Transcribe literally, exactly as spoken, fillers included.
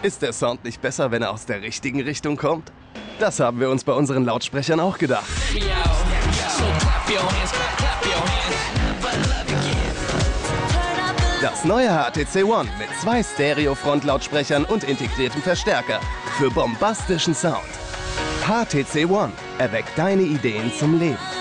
Ist der Sound nicht besser, wenn er aus der richtigen Richtung kommt? Das haben wir uns bei unseren Lautsprechern auch gedacht. Das neue H T C One mit zwei Stereo-Frontlautsprechern und integriertem Verstärker für bombastischen Sound. H T C One erweckt deine Ideen zum Leben.